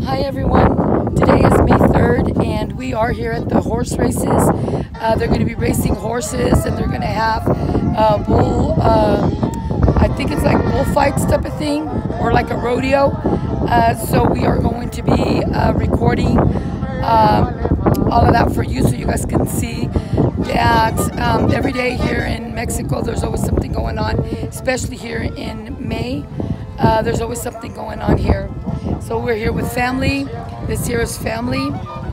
Hi everyone, today is May 3rd and we are here at the horse races. They're going to be racing horses and they're going to have bull, I think it's like bullfights type of thing or like a rodeo. So we are going to be recording all of that for you so you guys can see that every day here in Mexico there's always something going on, especially here in May. There's always something going on here. So we're here with family. This here is family.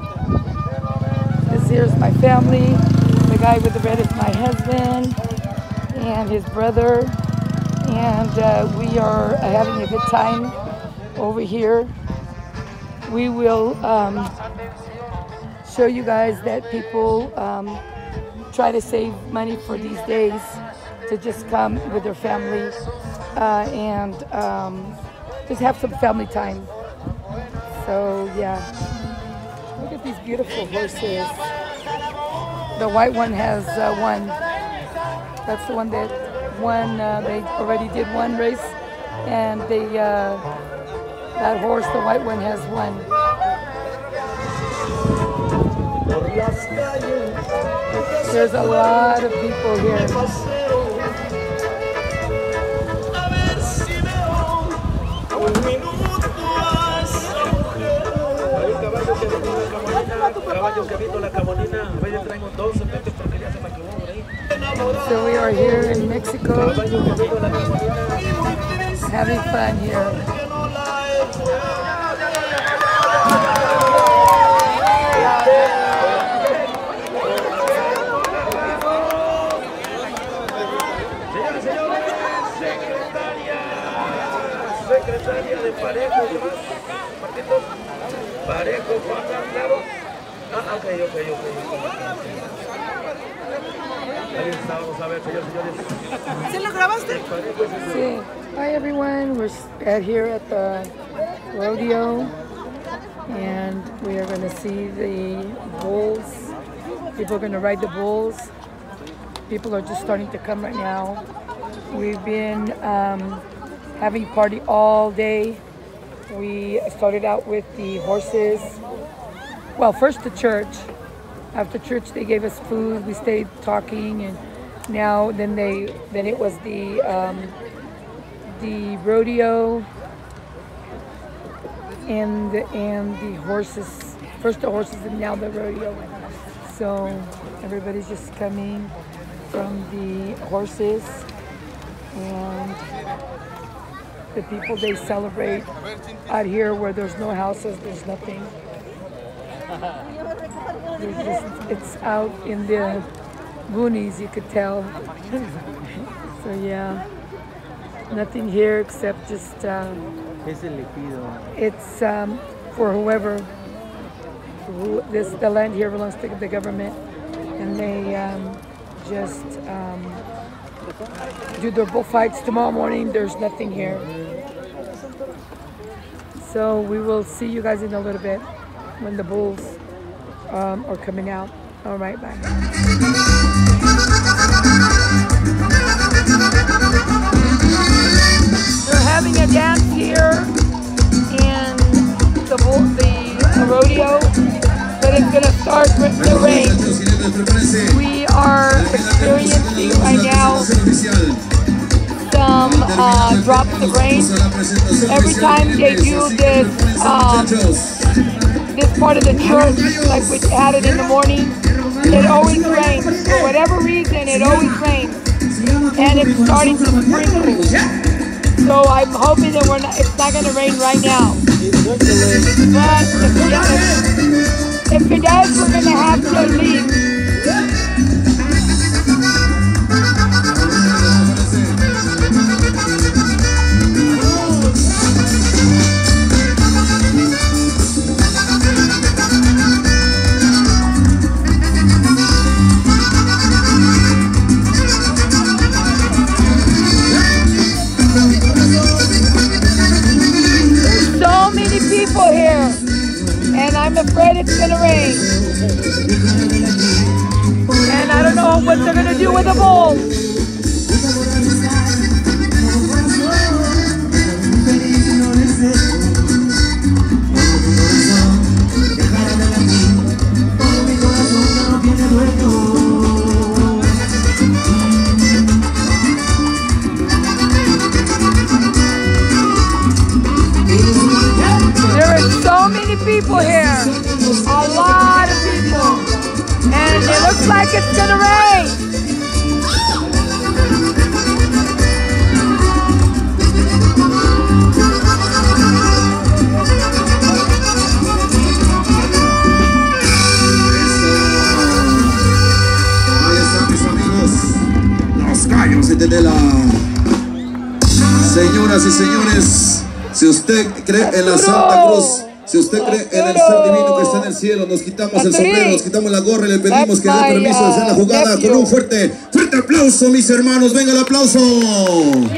This here is my family. The guy with the red is my husband and his brother. And we are having a good time over here. We will show you guys that people try to save money for these days to just come with their family and just have some family time. So yeah, look at these beautiful horses. The white one has won. That's the one that won. They already did one race, and that horse, the white one, has won. There's a lot of people here. So we are here in Mexico, having fun here. Secretaria de Parejo, Parejo, Juan Carlos. Okay. Ahí estábamos a ver, señores. ¿Se lo grabaste? Sí. Hi everyone, we're here at the rodeo and we are going to see the bulls. People are going to ride the bulls. People are just starting to come right now. We've been having a party all day. We started out with the horses. Well, first the church. After church, they gave us food. We stayed talking, and now then it was the rodeo and the horses. First the horses, and now the rodeo. So everybody's just coming from the horses and the people they celebrate out here where there's no houses, there's nothing. It's out in the boonies, you could tell. So yeah, nothing here except just it's for whoever. The land here belongs to the government, and they just do their bullfights tomorrow morning. There's nothing here. So we will see you guys in a little bit when the bulls are coming out. All right, bye. They're having a dance here in the rodeo, but it's going to start with the rain. We are experiencing right now some drops of rain. Every time they do this part of the church, like we had it in the morning, it always rains. For whatever reason, it always rains, and it's starting to sprinkle. So I'm hoping that it's not going to rain right now. But if it does, we're going to have to leave. I'm afraid it's gonna rain. And I don't know what they're gonna do with the bulls. many people here. A lot of people. And it looks like it's gonna rain. De la... Señoras y señores, si usted cree en la Santa Cruz, si usted cree en el ser divino que está en el cielo, nos quitamos el sombrero, nos quitamos la gorra y le pedimos que dé permiso de hacer la jugada con un fuerte aplauso, mis hermanos. Venga el aplauso. Dios,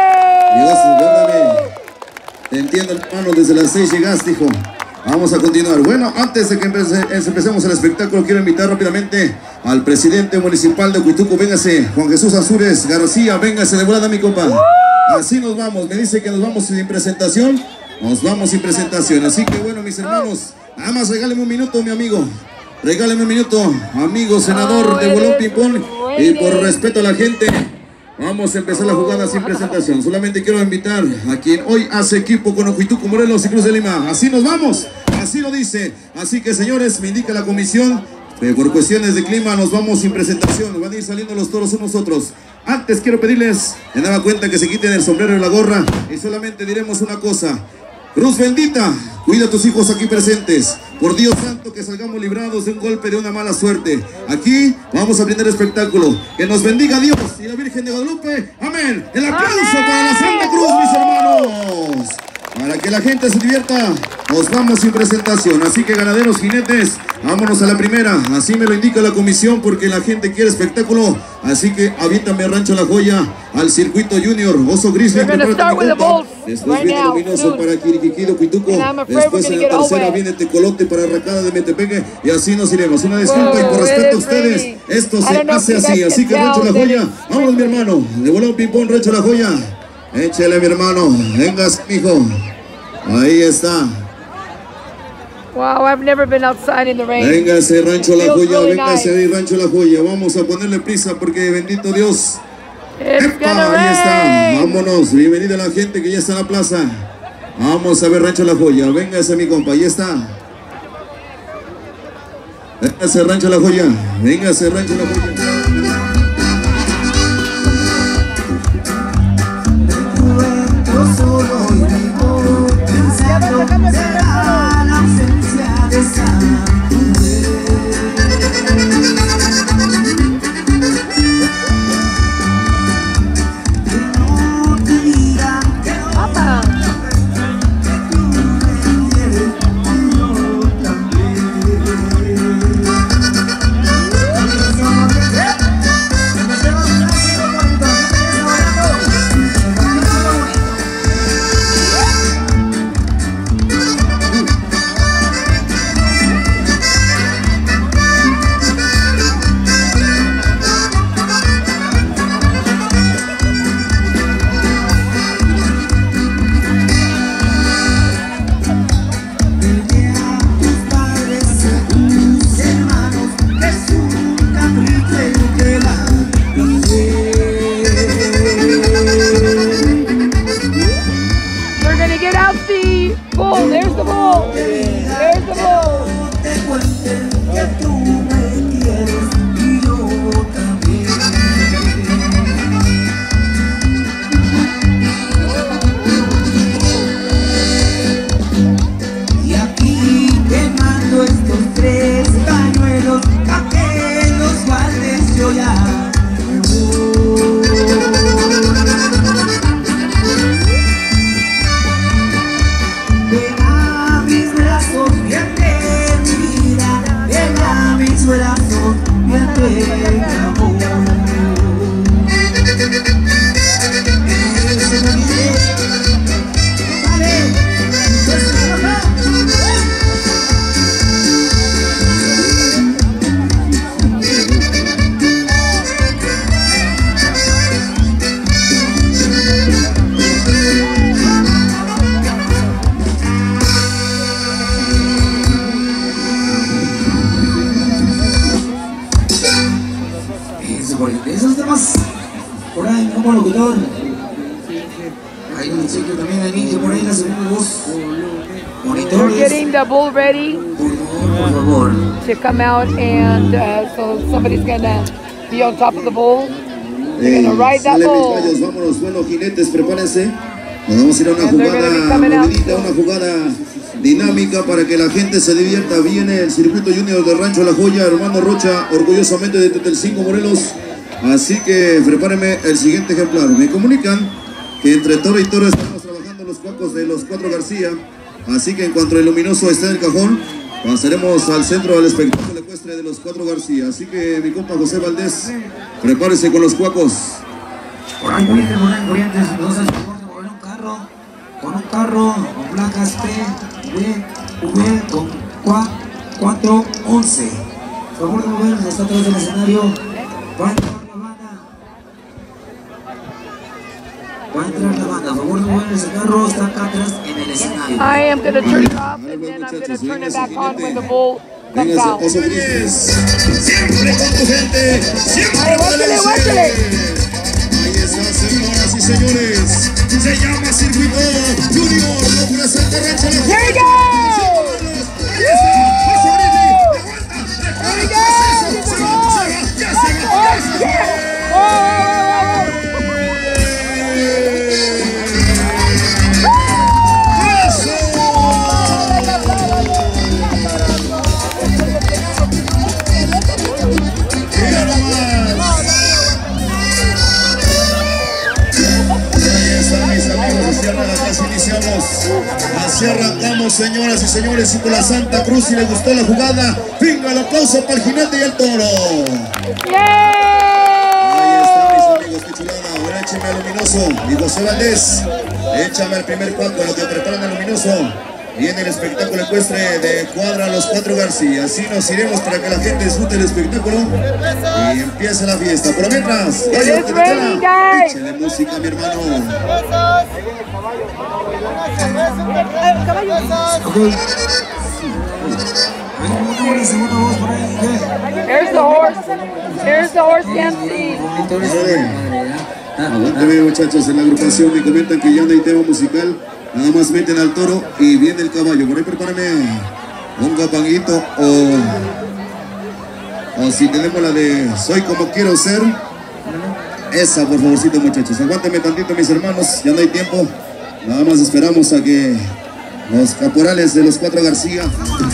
te entiendo, hermano, desde las 6 llegaste, hijo. Vamos a continuar. Bueno, antes de que empecemos el espectáculo, quiero invitar rápidamente al presidente municipal de Huituco. Véngase, Juan Jesús Azures García, véngase de volada, mi compa. Así nos vamos, me dice que nos vamos sin presentación. Nos vamos sin presentación, así que bueno, mis hermanos, nada más regáleme un minuto, mi amigo. Regáleme un minuto, amigo senador de Bolón Ping Pong. Y por respeto a la gente, vamos a empezar la jugada sin presentación. Solamente quiero invitar a quien hoy hace equipo con Huituco, Morelos y Cruz de Lima. Así nos vamos, así lo dice. Así que, señores, me indica la comisión que por cuestiones de clima nos vamos sin presentación. Van a ir saliendo los toros unos otros. Antes quiero pedirles, me daba cuenta, que se quiten el sombrero y la gorra. Y solamente diremos una cosa. Cruz bendita, cuida a tus hijos aquí presentes. Por Dios santo, que salgamos librados de un golpe, de una mala suerte. Aquí vamos a brindar espectáculo. Que nos bendiga Dios y la Virgen de Guadalupe. Amén. El aplauso para la Santa Cruz, mis hermanos. Para que la gente se divierta, nos vamos sin presentación. Así que, ganaderos, jinetes, vámonos a la primera. Así me lo indica la comisión, porque la gente quiere espectáculo. Así que aviéntame a Rancho La Joya, al circuito junior. Oso Grizzly, después viene Luminoso para Quiriquiquido, Huituco. Después en la tercera viene Tecolote para Arracada de Metepeque. Y así nos iremos. Una disculpa y por respeto a ustedes, esto se hace así. Así que Rancho La Joya, vámonos, mi hermano. De Bolón Ping Pong, Rancho La Joya. Échale, mi hermano. Vengas, mijo. Ahí está. Wow, I've never been outside in the rain. Véngase, Rancho La Joya, really véngase ahí, Rancho La Joya. Vamos a ponerle prisa porque bendito Dios. ¡Epa! Ahí está. Vámonos. Bienvenida a la gente que ya está en la plaza. Vamos a ver Rancho La Joya. Véngase, mi compa. Ahí está. Véngase, Rancho La Joya. Véngase, Rancho La Joya. Solo y vivo pensando será la ausencia de esa mujer. Que no te diga que no te quieres, yo también. Esos temas por ahí, como locutor. Hay un chico también al inicio, por ahí la segunda voz. We're Monitores, getting the bull ready por favor. to come out, and so somebody's gonna be on top of the bull. They're gonna ride that Sale mis bull. gallos, vámonos, bueno, jinetes, prepárense. Nos vamos a ir a una And they're gonna be jugada coming out. movidita, una jugada dinámica para que la gente se divierta. Viene el circuito junior de Rancho La Joya, hermano Rocha, orgullosamente de Tetelcingo, Morelos. Así que prepárenme el siguiente ejemplar. Me comunican que entre toro y toro estamos trabajando los cuacos de los 4 García. Así que en cuanto el luminoso esté en el cajón, pasaremos al centro del espectáculo ecuestre de los 4 García. Así que mi compa José Valdés, prepárese con los cuacos. Por ahí corrientes, entonces por favor de mover un carro, con placas P, V, con 411. Por favor de mover, está atrás del escenario. Va a entrar la banda. Va a entrar la banda. A favor de mover ese carro, está acá atrás en el escenario. I am gonna turn it off, and then I'm gonna turn it back on when the bull comes Véngase, out. oso gris. Siempre con tu gente, siempre Ay, guáchale, guáchale. Ahí está, señoras y señores. Se llama Circuito Junior, lo presenta Rancho La Joya. Here we go! Ahí está, oso gris. Here we go! Ya se va. Oh, shit! Oh! Así iniciamos, así arrancamos, señoras y señores, y con la Santa Cruz, si le gustó la jugada, venga el aplauso para el jinete y el toro. Ahí está, mis amigos, qué chulada. Ahora échame al luminoso, y José Valdés, échame al primer cuarto, lo que preparan al luminoso. Viene el espectáculo ecuestre de cuadra los 4 García. Así nos iremos para que la gente disfrute el espectáculo y empiece la fiesta. Pero mientras, échale música, mi hermano. Here's the horse. Here's the horse dancing. Aguántame, muchachos, en la agrupación me comentan que ya no hay tema musical. Nada más meten al toro y viene el caballo. Por ahí prepárame un gapanguito o si tenemos la de Soy como quiero ser. Esa, por favorcito, muchachos. Aguántame tantito, mis hermanos. Ya no hay tiempo. Nada más esperamos a que los caporales de los 4 García.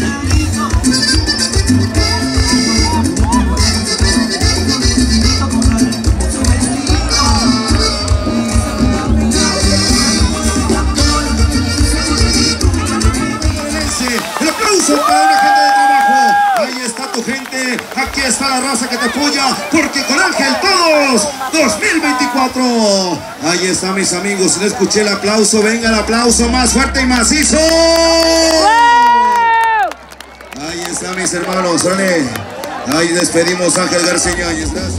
El aplauso para una gente de trabajo. Ahí está tu gente. Aquí está la raza que te apoya. Porque con Ángel todos 2024. Ahí está, mis amigos. Si no escuché el aplauso, venga el aplauso más fuerte y macizo. Ahí está, mis hermanos. Sale. Ahí despedimos a Ángel Garceña. Ahí estás.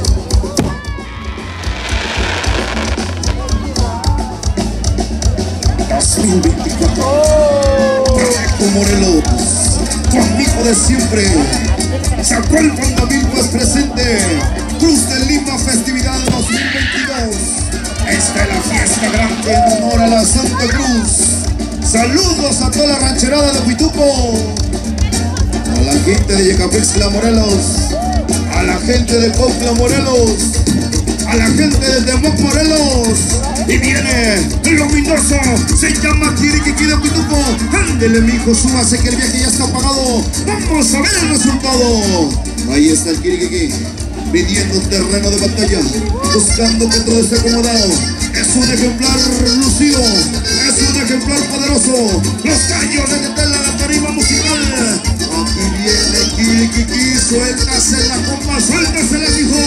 Morelos, tu amigo de siempre, sacó el mandamiento más presente, Cruz de Lima, festividad 2022. Esta es la fiesta grande en honor a la Santa Cruz. Saludos a toda la rancherada de Huituco, a la gente de Yecapixtla, Morelos, a la gente de Cocla, Morelos, a la gente de Temoc, Morelos. Y viene el luminoso, se llama Kirikiki de Huituco. Ándele, mijo, súbase que el viaje ya está pagado. Vamos a ver el resultado. Ahí está el Kirikiki, midiendo terreno de batalla, buscando que todo esté acomodado. Es un ejemplar lucido, es un ejemplar poderoso. Los gallos de Tetela, la tarima musical. Aquí viene Kirikiki, suéltasela, compa, suéltasela, mijo.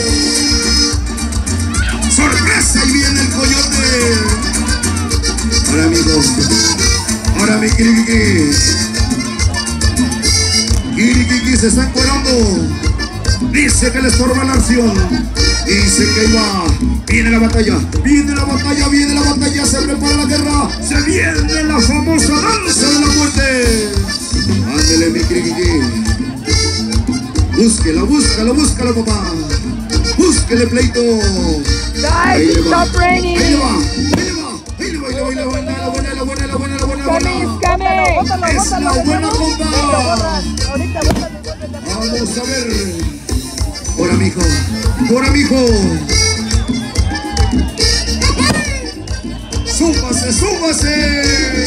¡Sorpresa! Y viene el coyote. Ahora, amigos, ahora mi Kirikiki. Kirikiki se está encuerando. Dice que le estorba la acción. Dice que iba. Viene la batalla, viene la batalla, viene la batalla. Se prepara la guerra. Se viene la famosa danza de la muerte. Ándele, mi Kirikiki. Búsquela, búscala, búscala, papá. Búsquele, pleito. Guys, stop raining. Ahí le va, ahí le va, ahí le va, ahí le va, ahí le va, la buena, la buena, la buena, la buena, la buena, la buena. Coming, coming. mijo. Ahora, mijo. Súbase, súbase.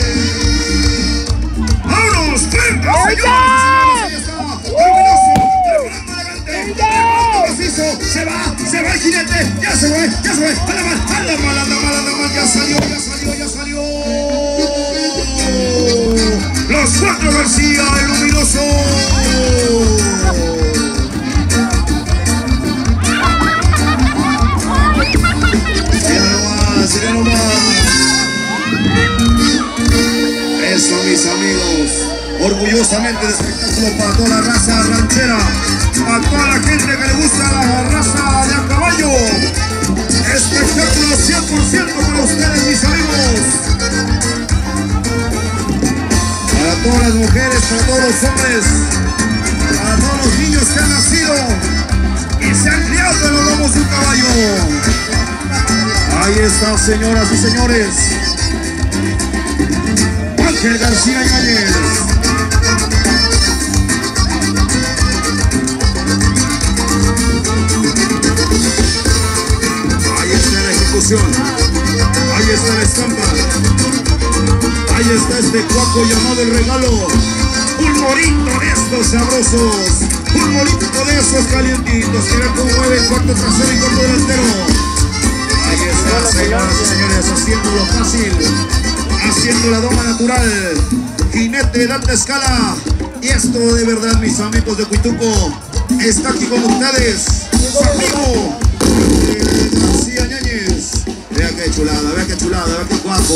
¡Vámonos! ¡Venga, señores! Ahí está. Luminoso. Se va el jinete. Ya se fue. Anda mal. Ya salió. Los cuatro García, el luminoso. Sigan nomás. Eso, mis amigos. Orgullosamente de espectáculo para toda la raza ranchera. Para toda la gente que le gusta la raza de a caballo. Espectáculo 100% para ustedes, mis amigos. Para todas las mujeres, para todos los hombres, para todos los niños que han nacido y se han criado en los lomos de un caballo. Ahí está, señoras y señores. Ángel García Yáñez. Ahí está la ejecución. Ahí está la estampa. Ahí está este cuaco llamado el regalo. Un morito de estos sabrosos. Un morito de esos calientitos. Mira cómo mueve el cuarto trasero y cuarto delantero. Ahí está, señoras y señores, haciéndolo fácil. Haciendo la doma natural. Jinete de alta escala. Y esto de verdad, mis amigos de Huituco, está aquí con ustedes. Su amigo García Yáñez. Vea qué chulada, vea qué cuaco,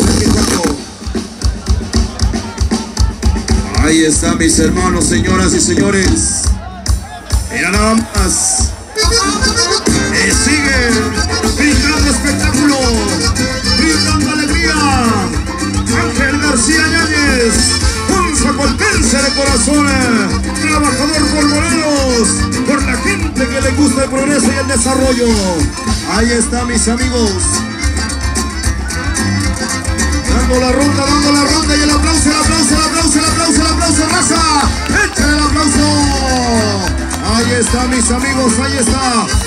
Ahí está, mis hermanos, señoras y señores. Mira nada más. Sigue brindando espectáculo, brindando alegría. Ángel García Yáñez, un zacotense de corazón, trabajador por Morelos, por la gente que le gusta el progreso y el desarrollo. Ahí está, mis amigos. Dando la ronda y el aplauso, raza. Échale el aplauso. Ahí está, mis amigos, ahí está.